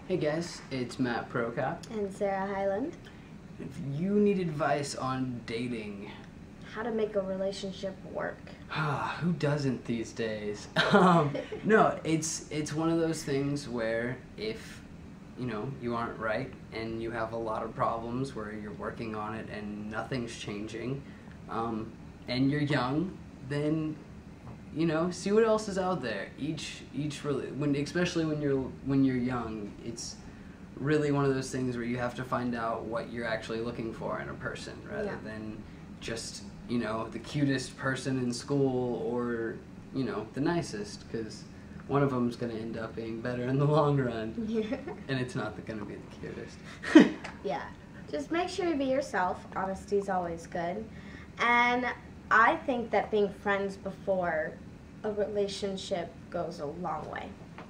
Hey guys, it's Matt Prokop. And Sarah Highland. If you need advice on dating, How to make a relationship work. who doesn't these days? No, it's one of those things where if you aren't right and you have a lot of problems where you're working on it and nothing's changing, and you're young, then see what else is out there. Especially when you're young, it's really one of those things where you have to find out what you're actually looking for in a person rather than just the cutest person in school or the nicest, because one of them's going to end up being better in the long run. And it's not going to be the cutest. Yeah. Just make sure you be yourself. Honesty is always good. And I think that being friends before a relationship goes a long way.